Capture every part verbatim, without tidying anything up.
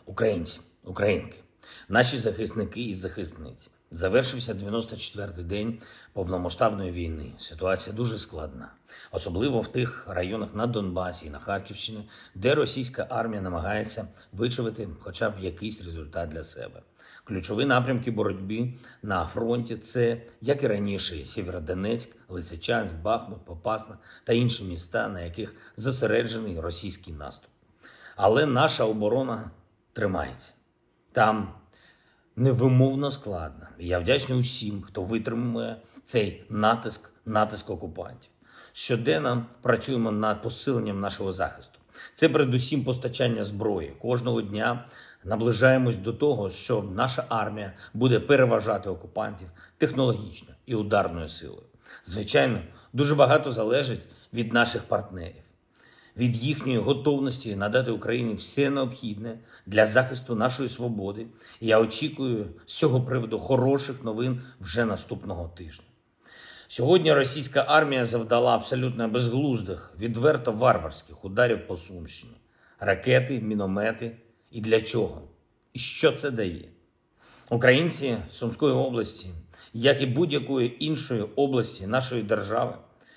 Українці, українки, наші захисники і захисниці. Завершився дев'яносто четвертий день повномасштабної війни. Ситуація дуже складна. Особливо в тих районах на Донбасі і на Харківщині, де російська армія намагається вичавити хоча б якийсь результат для себе. Ключові напрямки боротьби на фронті – це, як і раніше, Сєвєродонецьк, Лисичанськ, Бахмут, Попасна та інші міста, на яких зосереджений російський наступ. Але наша оборона тримається. Там невимовно складно. І я вдячний усім, хто витримує цей натиск, натиск окупантів. Щоденно працюємо над посиленням нашого захисту. Це передусім постачання зброї. Кожного дня наближаємось до того, що наша армія буде переважати окупантів технологічно і ударною силою. Звичайно, дуже багато залежить від наших партнерів, від їхньої готовності надати Україні все необхідне для захисту нашої свободи. І я очікую з цього приводу хороших новин вже наступного тижня. Сьогодні російська армія завдала абсолютно безглуздих, відверто варварських ударів по Сумщині. Ракети, міномети. І для чого? І що це дає? Українці Сумської області, як і будь-якої іншої області нашої держави,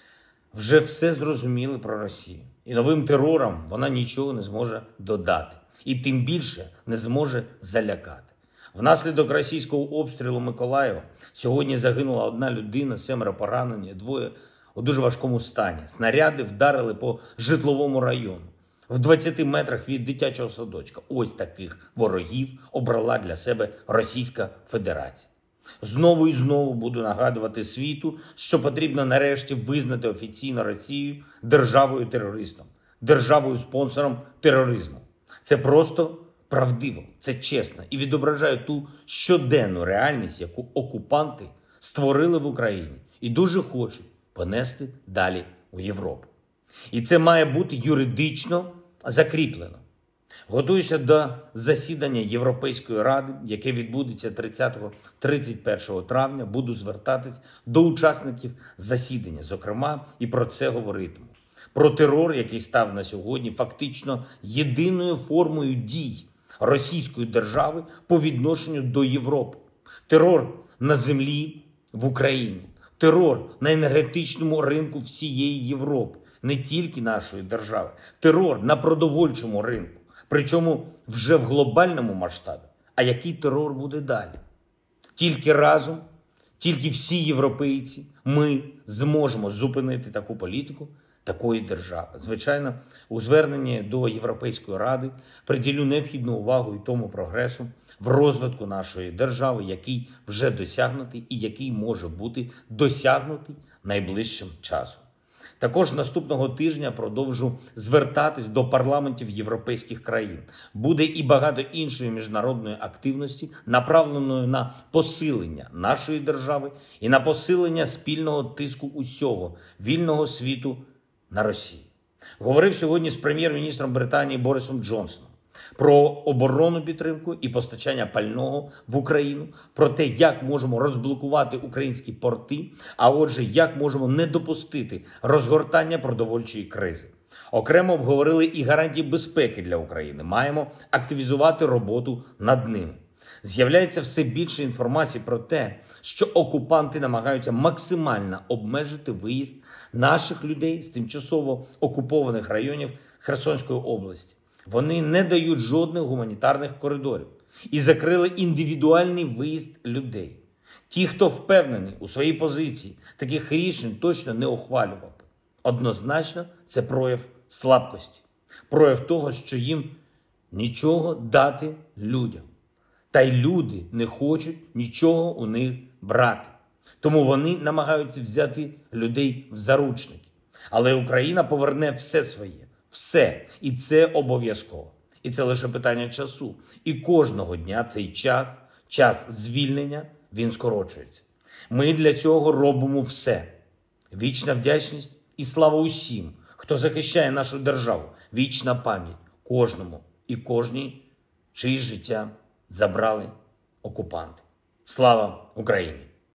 вже все зрозуміли про Росію. І новим терором вона нічого не зможе додати. І тим більше не зможе залякати. Внаслідок російського обстрілу Миколаєва сьогодні загинула одна людина, семеро поранені, двоє у дуже важкому стані. Снаряди вдарили по житловому району. В двадцяти метрах від дитячого садочка. Ось таких ворогів обрала для себе Російська Федерація. Знову і знову буду нагадувати світу, що потрібно нарешті визнати офіційно Росію державою-терористом, державою-спонсором тероризму. Це просто правдиво, це чесно і відображає ту щоденну реальність, яку окупанти створили в Україні і дуже хочуть понести далі у Європу. І це має бути юридично закріплено. Готуюся до засідання Європейської Ради, яке відбудеться тридцятого - тридцять першого травня. Буду звертатись до учасників засідання, зокрема, і про це говоритиму. Про терор, який став на сьогодні фактично єдиною формою дій російської держави по відношенню до Європи. Терор на землі в Україні. Терор на енергетичному ринку всієї Європи, не тільки нашої держави. Терор на продовольчому ринку. Причому вже в глобальному масштабі. А який терор буде далі? Тільки разом, тільки всі європейці, ми зможемо зупинити таку політику такої держави. Звичайно, у зверненні до Європейської Ради приділю необхідну увагу і тому прогресу в розвитку нашої держави, який вже досягнутий і який може бути досягнутий найближчим часом. Також наступного тижня продовжу звертатись до парламентів європейських країн. Буде і багато іншої міжнародної активності, направленої на посилення нашої держави і на посилення спільного тиску усього вільного світу на Росію. Говорив сьогодні з прем'єр-міністром Британії Борисом Джонсоном про оборонну підтримку і постачання пального в Україну, про те, як можемо розблокувати українські порти, а отже, як можемо не допустити розгортання продовольчої кризи. Окремо обговорили і гарантії безпеки для України. Маємо активізувати роботу над ними. З'являється все більше інформації про те, що окупанти намагаються максимально обмежити виїзд наших людей з тимчасово окупованих районів Херсонської області. Вони не дають жодних гуманітарних коридорів і закрили індивідуальний виїзд людей. Ті, хто впевнений у своїй позиції, таких рішень точно не ухвалював. Однозначно, це прояв слабкості, прояв того, що їм нічого дати людям. Та й люди не хочуть нічого у них брати. Тому вони намагаються взяти людей в заручники. Але Україна поверне все своє. Все. І це обов'язково. І це лише питання часу. І кожного дня цей час, час звільнення, він скорочується. Ми для цього робимо все. Вічна вдячність і слава усім, хто захищає нашу державу. Вічна пам'ять кожному і кожній, чиї життя забрали окупанти. Слава Україні!